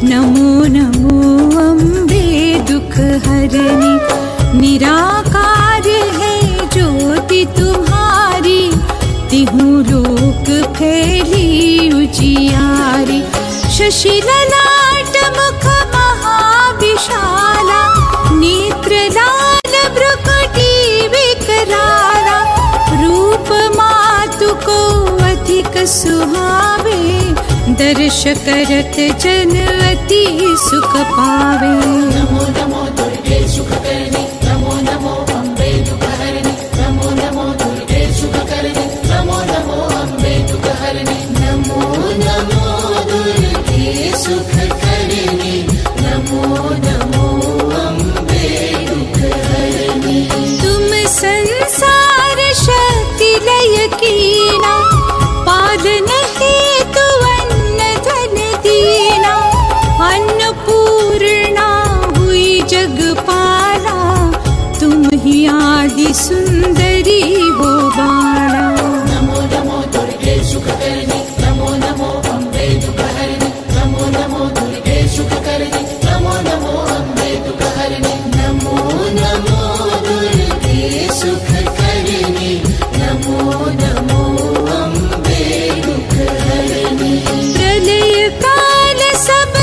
नमो नमो अम्बे दुख हरनी। निराकार है ज्योति तुम्हारी, तिहु लोक फैली उजियारी। शशि ललाट मुख महाविशाला, नेत्र लाल भ्रुकुटी विकराला। रूप मातु को अधिक सुहावे, दर्श करत जन अति सुख पावे। नमो नमो दुर्गे सुख करनी, नमो नमो अम्बे दुख हरनी। नमो नमो दुर्गे सुख करनी, नमो नमो अम्बे दुख हरनी। नमो नमो दुर्गे सुख करनी, नमो नमो अम्बे दुख हरनी। तुम संसार शक्ति लय कीना, पालन हेतु अन्न धन दीना। अन्नपूर्णा हुई जगपाला, तुम ही आदि सुंदरी हो बाला। नमो नमो दुर्गे सुख करनी, नमो नमो अम्बे दुख हरनी। नमो नमो दुर्गे सुख करनी, नमो नमो अम्बे दुख हरनी। नमो नमो दुर्गे सुख करनी, नमो नमो अम्बे दुख हरनी। प्रलय काल सब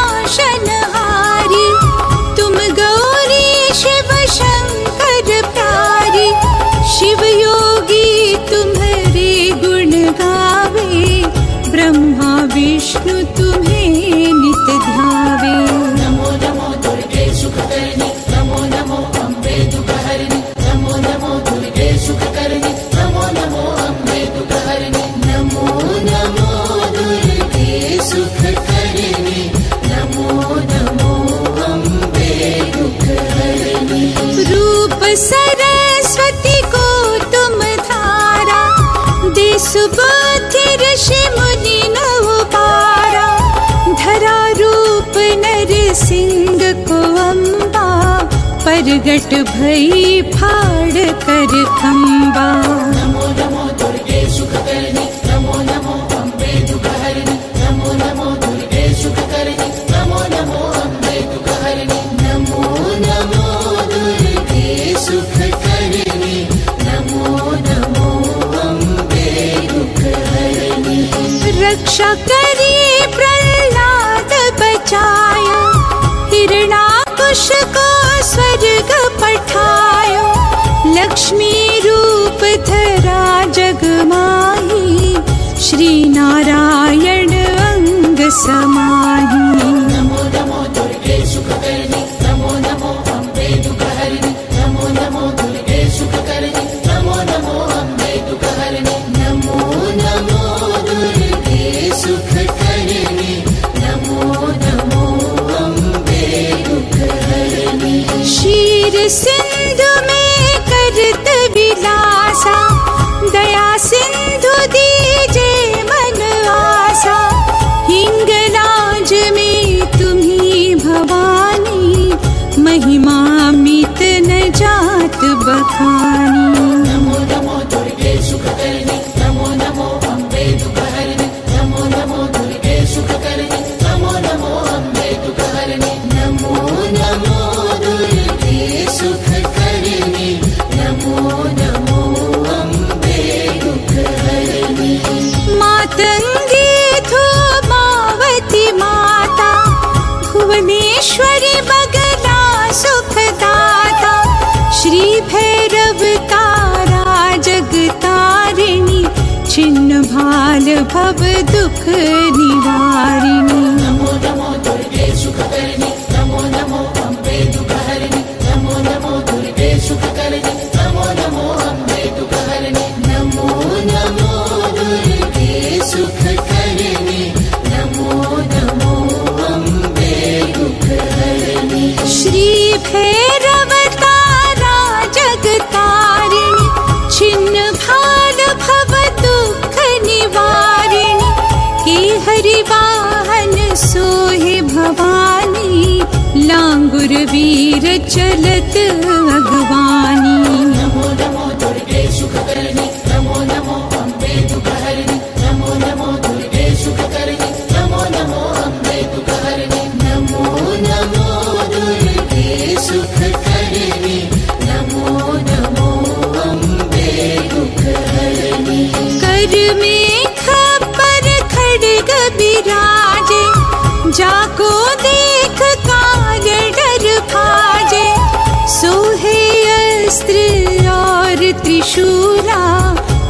नाशनहारी, तुम गौरी शिव शंकर प्यारी। शिव योगी तुम्हारे गुण गावे, ब्रह्मा विष्णु तुम्हें नित ध्यावे। नमो नमो दुर्गे सुख करनी, नमो नमो अम्बे दुख हरनी। नमो नमो दुर्गे सुख करनी, नमो नमो अम्बे दुख हरनी। नमो नमो दुर्गे सुख करनी, नमो नमो अम्बे दुख हरनी। रूप सरस्वती को तुम धारा, दे सुबुद्धि ऋषि मुनि नव पारा। धरा रूप नर सिंह को अम्बा, परगट भई फाड़ कर खम्बा। नमो नमो दुर्गे सुख करनी, नमो नमो अम्बे दुख हरनी। नमो नमो दुर्गे सुख करनी, नमो नमो अम्बे दुख हरनी। नमो नमो दुर्गे सुख करनी, नमो नमो अम्बे दुख हरनी। रक्षा करी प्रहलाद बचायो, हिरणाकुश को स्वर्ग पठायो। लक्ष्मी रूप धरा जग माही, श्री नारायण अंग समाही। नमो नमो दुर्गे सुख करनी, नमो नमो अम्बे दुख हरनी। नमो नमो दुर्गे सुख करनी, नमो नमो अम्बे दुख हरनी। नमो नमो दुर्गे सुख करनी, नमो नमो अम्बे दुख हरनी। क्षीर सिंधु में करत विलासा, दया सिंधु दीजे मन आसा। हिंगलाज में तुम्ही भवानी, महिमा मित न जात बखानी। नमो नमो दुर्गे सुख करनी, नमो नमो अम्बे दुख हरनी। नमो नमो दुर्गे सुख करनी, नमो नमो अम्बे दुख हरनी। नमो नमो दुर्गे सुख करनी, नमो नमो अम्बे दुख हरनी। मातंगी धूमावती माता, भुवनेश्वरी बगला सुखदाता। श्री भैरव तारा जगतारिणी, छिन्न भाल भव दुख निवारिणी। नमो नमो दुर्गे सुख करनी, नमो नमो अम्बे दुख हरनी। नमो नमो दुर्गे सुख करनी, नमो नमो अम्बे दुख हरनी। नमो नमो दुर्गे सुख करनी, नमो नमो अम्बे दुख हरनी। श्री भैरव तारा जगतारिणी, छिन्न भाल भव दुख निवारिणी। के हरि वाहन सोहे भवानी, लांगुर वीर चलत अगवानी। नमो नमो दुर्गे सुख करनी, नमो नमो अम्बे दुख हरनी। नमो नमो दुर्गे सुख करनी, नमो नमो अम्बे दुख हरनी।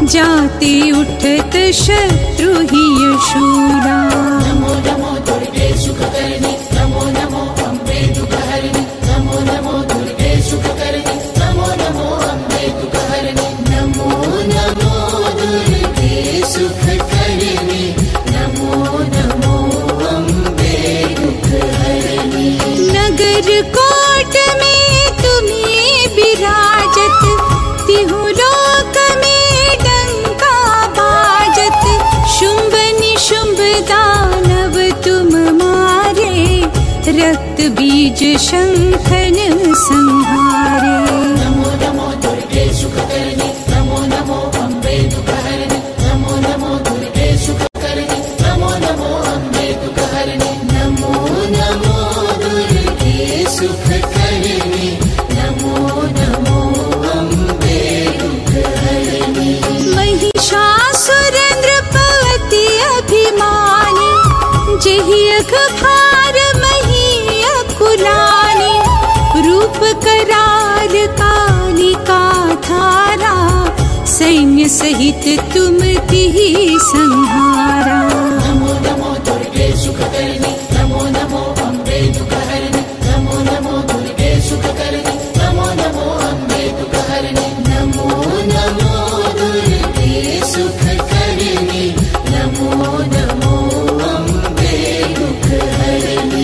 जाते उठत शत्रु ही शूरा। नमो नमो दुर्गे सुखकर्णी, नमो नमो अम्बे दुःखहरिणि, नमो नमो दुर्गे सुखकर्णी, नमो नमो अम्बे दुःखहरिणि, नमो नमो दुर्गे सुखकर्णी, नमो नमो अम्बे दुःखहरिणि। नगर कोट में तुम्हें विराजत, तिहु लोक में डंका बाजत। शुंभ निशुंभ दानव तुम मारे, रक्त बीज शंखन संहारे। नमो नमो दुर्गे सुखकर्णी, नमो नमो अम्बे दुःखहरिणि, नमो नमो दुर्गे सुखकर्णी, नमो नमो अम्बे दुःखहरिणि, नमो नमो दुर्गे सुखकर्णी, नमो नमो अम्बे दुःखहरिणि। महिषासुर नृपति अभिमानी, जेहि अघभार मही अकुलानी। रूप कराल कालिका धारा, सैन्य सहित तुम तिहि संहारा। नमो नमो दुर्गे सुखकर्णी, नमो नमो अम्बे दुःखहरिणि, नमो नमो दुर्गे सुखकर्णी, नमो नमो अम्बे दुःखहरिणि, नमो नमो दुर्गे सुखकर्णी, नमो नमो अम्बे दुःखहरिणि।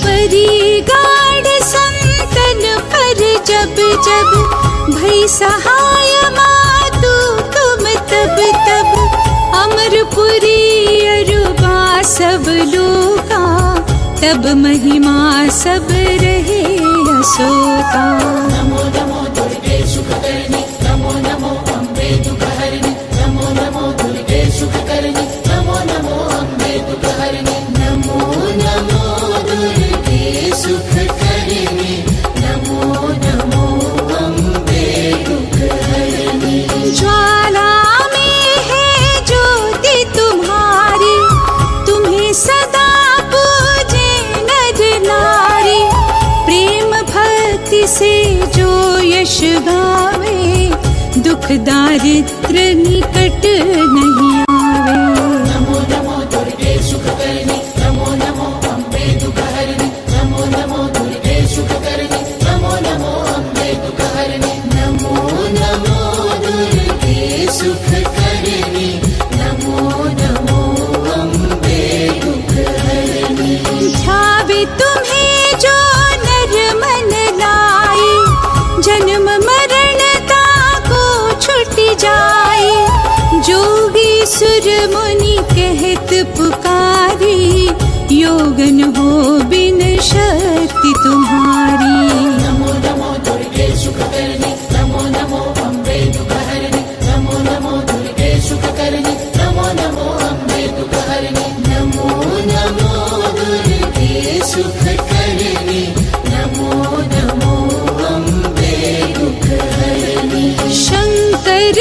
परिगाढ़ संतन पर जब जब, भई सहाय मातु तुम तब तब। अमरपुरी अरुबा सब लोका, तब महिमा सब रहे अशोका। नमो नमो दुर्गे सुखकर्णी, नमो नमो अम्बे दुःखहरिणि, नमो नमो दुर्गे सुखकर्णी, नमो नमो अम्बे दुःखहरिणि, नमो नमो दुर्गे सुखकर्णी, नमो नमो अम्बे दुःखहरिणि। ज्वाला में है ज्योति तुम्हारी, तुम्हें सदा पूजे नर नारी। प्रेम भक्ति से जो यश गावे, दुख दारिद्र निकट नहीं आवे। नमो नमो दुर्गे सुखकर्णी, नमो नमो अम्बे दुःखहरिणि, नमो नमो दुर्गे सुखकर्णी, नमो नमो अम्बे दुःखहरिणि, नमो नमो दुर्गे सुखकर्णी, नमो नमो अम्बे दुःखहरिणि। ध्यावे तुम्हें जो नर मन लाए, जन्म मरण ताको छुट जाए। जोगी सुर मुनि कहत पुकारी, योगन हो बिन शक्ति तुम्हारी। नमो नमो दुर्गे सुखकर्णी, नमो नमो अम्बे दुःखहरिणि, नमो नमो दुर्गे सुखकर्णी, नमो नमो अम्बे दुःखहरिणि, नमो नमो दुर्गे सुखकर्णी, नमो नमो अम्बे दुःखहरिणि। शंकर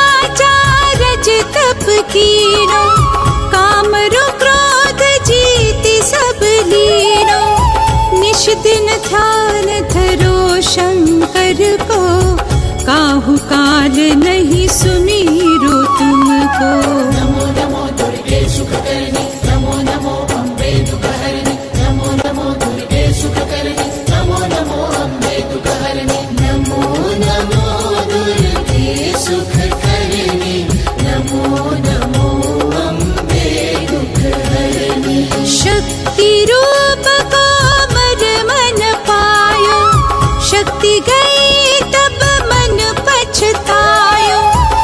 आचार्य तप कीनो, काम रो क्रोध जीति सब लीनो। निश दिन ध्यान धरो शंकर को, काहू काल नहीं सुमीरो तुमको। नमो नमो दुर्गे सुखकर्णी, नमो नमो अम्बे दुःखहरिणि, नमो नमो दुर्गे सुखकर्णी, नमो नमो अम्बे दुःखहरिणि, नमो नमो दुर्गे सुखकर्णी, नमो नमो अम्बे दुःखहरिणि। शक्ति रूप को मर मन पायो, शक्ति गई तब मन पछतायो।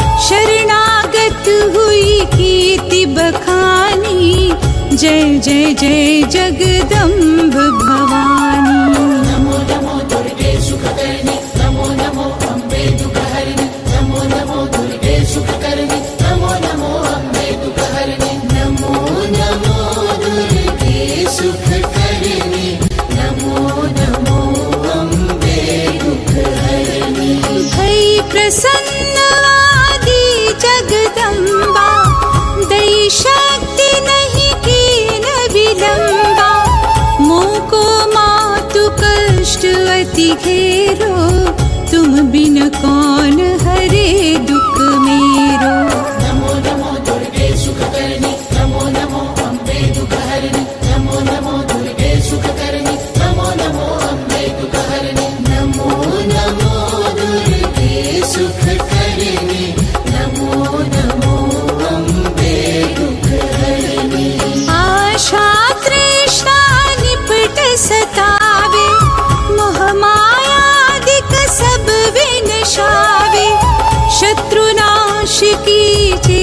शरणागत हुई कीर्ति बखानी, जय जय जय जगदम्ब भवानी। नमो नमो दुर्गे सुखकर्णी, नमो नमो अम्बे दुःखहरिणि, नमो नमो दुर्गे सुखकर्णी, नमो नमो अम्बे दुःखहरिणि, नमो नमो दुर्गे सुखकर्णी, नमो नमो अम्बे दुःखहरिणि। भई प्रसन्न आदि जगदम्बा, दई शक्ति नहीं कीन विलंबा। मोको मातु कष्ट अति घेरो, तुम बिन कौन हरे दुख मेरो। सुख करनी, नमो नमो अम्बे दुख हरनी। आशा तृष्णा निपट सतावे, मोह मायादिक सब विनशावे। शत्रुनाश कीजे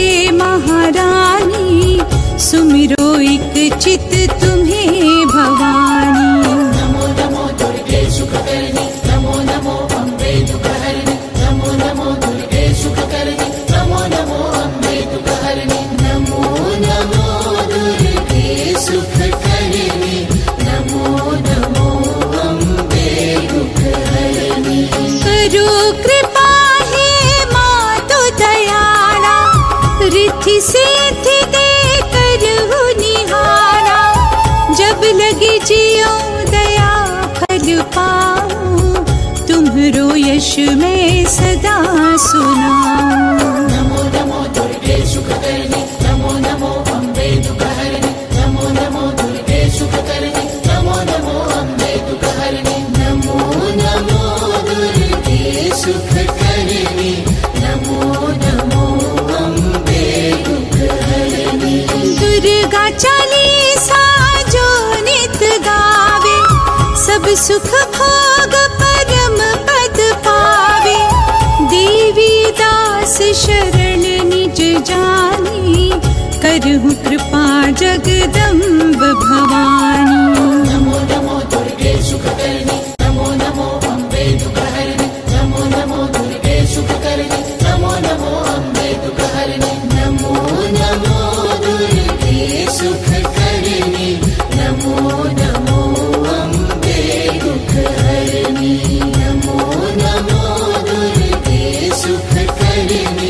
महारानी, सुमिरो एक चित तुम्हें भवानी। नमो नमो दुर्गे सुख करनी, नमो नमो अम्बे दुख हरनी, नमो नमो दुर्गे सुख करनी, नमो नमो अम्बे दुख हरनी। नमो नमो दुर्गे सुख करनी, नमो नमो अम्बे दुख हरनी। करो कृपा हे मातु दयाला, रिद्धि सिद्धि दे करहु निहारा। जब लगे जियो दया फल पाऊं, तुम्हरो यश मैं सदा सुनाऊं। नमो नमो दुर्गे सुख करनी, नमो नमो अम्बे दुख हरनी, नमो नमो दुर्गे सुख करनी, नमो नमो अम्बे दुख हरनी। नमो नमो दुर्गे सुख करनी, नमो नमो अम्बे दुख हरनी। दुर्गा चालीसा जो नित गावे, सब सुख भोग परम पद पावे। देवी दास शरण निज जानी, करहु कृपा जगदम्ब भवानी। नमो नमो दुर्गे सुख करनी, नमो नमो अम्बे दुख हरनी, नमो नमो दुर्गे सुख करनी, नमो नमो अम्बे दुख हरनी। नमो नमो दुर्गे सुख करनी, नमो नमो अम्बे दुख हरनी। नमो नमो दुर्गे सुख करनी,